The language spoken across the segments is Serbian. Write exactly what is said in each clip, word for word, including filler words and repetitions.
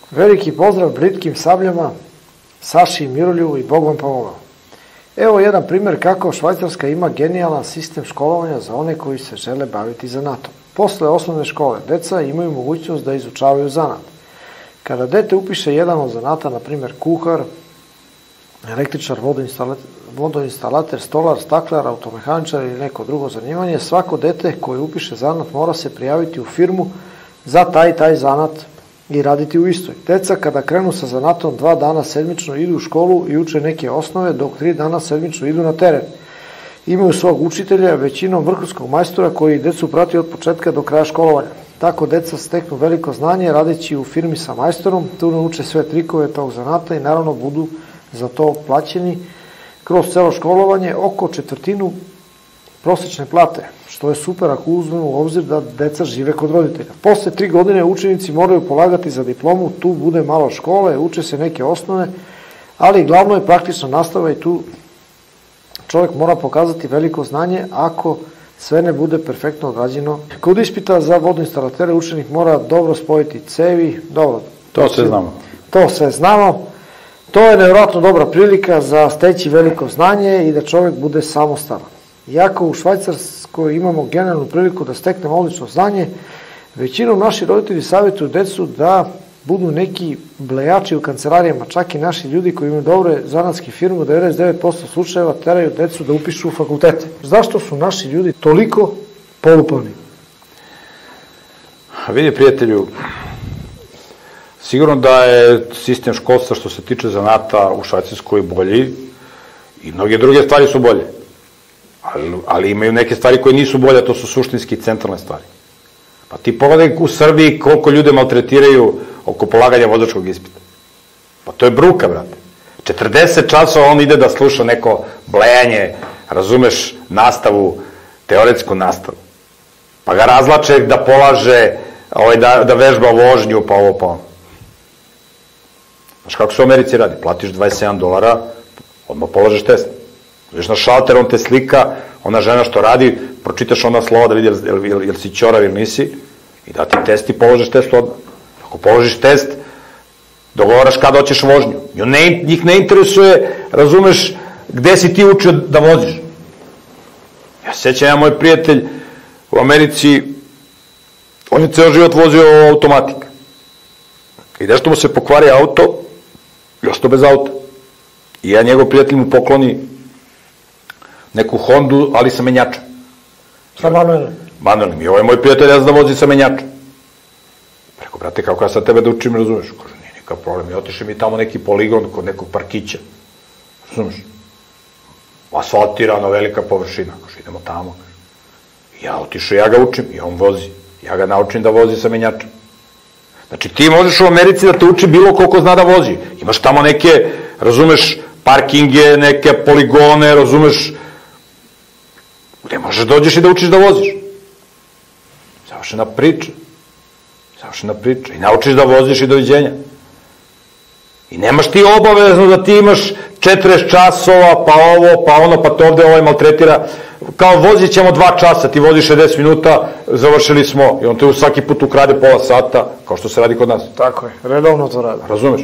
Veliki pozdrav britkim sabljama, Saši i Miroljubu i Bog vam pomogao. Evo jedan primjer kako Švajcarska ima genijalan sistem školovanja za one koji se žele baviti zanatom. Posle osnovne škole, deca imaju mogućnost da izučavaju zanat. Kada dete upiše jedan od zanata, na primjer kuhar, električar, vodoinstalater, stolar, staklar, automehaničar ili neko drugo zanimanje, svako dete koje upiše zanat mora se prijaviti u firmu za taj taj zanat i raditi u istoj. Deca kada krenu sa zanatom dva dana sedmično idu u školu i uče neke osnove, dok tri dana sedmično idu na teren. Imaju svog učitelja, većinom vrhunskog majstora koji decu prati od početka do kraja školovanja. Tako deca steknu veliko znanje radeći u firmi sa majstorom, tu nauče sve trikove tog zanata i naravno budu za to plaćeni kroz celo školovanje oko četvrtinu prosečne plate, što je super ako uzmemo u obzir da deca žive kod roditelja. Posle tri godine učenici moraju polagati za diplomu, tu bude malo škole, uče se neke osnove, ali glavno je praktična nastava i tu čovjek mora pokazati veliko znanje ako sve ne bude perfektno odrađeno. Kod ispita za vodoinstalatere učenik mora dobro spojiti cevi, dobro. To sve znamo. To sve znamo. To je nevjerojatno dobra prilika za steći veliko znanje i da čovjek bude samostalan. Iako u Švajcarskoj imamo generalnu priliku da steknemo odlično znanje, većinom naši roditelji savjetuju decu da budu neki blejači u kancelarijama, čak i naši ljudi koji imaju dobre zanatske firme, u devedeset devet posto slučajeva teraju decu da upišu u fakultete. Zašto su naši ljudi toliko polupani? Vidi, prijatelju, sigurno da je sistem školstva što se tiče zanata u Švajcarskoj bolji i mnoge druge stvari su bolje. Ali, ali imaju neke stvari koje nisu bolje, to su suštinski i centralne stvari. Pa ti pogledaj u Srbiji koliko ljude maltretiraju oko polaganja vozačkog ispita. Pa to je bruka, brate. četrdeset časova on ide da sluša neko blejanje, razumeš, nastavu, teoretsku nastavu. Pa ga razlače da polaže, ovaj, da, da vežba vožnju, pa ovo, pa ono. Znaš kako se u Americi radi? Platiš dvadeset sedam dolara, odmah polažeš test. Viš na šalter, on te slika, ona žena što radi, pročitaš ona slova da vidi jel, jel, jel si ćorav ili nisi i da ti test i položiš test odmah. Ako položiš test, dogovaraš kada hoćeš vožnju. Ne, njih ne interesuje, razumeš, gde si ti učio da voziš. Ja se sjećam, ja moj prijatelj u Americi, on je ceo život vozio automatik. I nešto mu se pokvari auto, još to bez auta. I ja njegov prijatelj mu pokloni neku Hondu, ali sa menjačem. Sa manuelnim? Manuelnim. I ovo je moj prijatelj, ja znam da vozi sa menjačem. Preko, brate, kako ja sad tebe da učim, razumeš? Kaže, nije nikakav problem. I otišli mi tamo neki poligon kod nekog parkića. Razumeš? Asfaltirano, velika površina. Kaže, idemo tamo. I ja otišao, ja ga učim i on vozi. Ja ga naučim da vozi sa menjačem. Znači, ti možeš u Americi da te uči bilo koliko zna da vozi. Imaš tamo neke, razumeš, parkinge, neke poligone, razumeš, gde možeš dođeš i da učiš da voziš. Završena priča. Završena priča. I naučiš da voziš i doviđenja. I nemaš ti obavezno da ti imaš četrdeset časova, pa ovo, pa ono, pa to ovde ovaj maltretira. Kao vozit ćemo dva časa, ti voziš šezdeset minuta, završili smo, i on te svaki put ukrade pola sata, kao što se radi kod nas. Tako je, redovno to radi. Razumeš?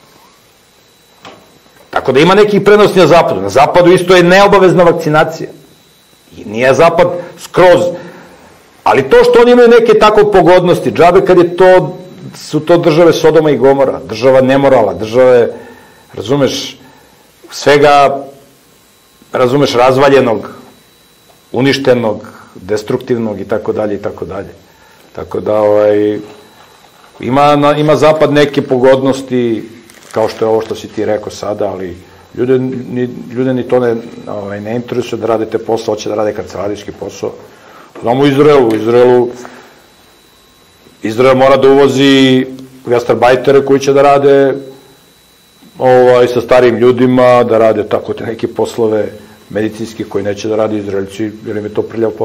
Tako da ima nekih prednosti na zapadu. Na zapadu isto je neobavezna vakcinacija. I nije zapad skroz. Ali to što oni imaju neke tako pogodnosti, džabe kad je to, su to države Sodoma i Gomora, država nemorala, države, razumeš, svega, razumeš, razvaljenog, uništenog, destruktivnog i tako dalje i tako dalje. Tako da, ovaj, ima, ima zapad neke pogodnosti, kao što je ovo što si ti rekao sada, ali ljude ni, ljude ni to ne, ovaj, ne interesuje da rade te posao, hoće da rade kancelarijski posao. Znamo u Izraelu, u Izraelu, Izrael mora da uvozi gastarbajtere koji će da rade ovaj, sa starijim ljudima, da rade tako te neke poslove medicinski koji neće da rade Izraelci, jer im je to prljav posao.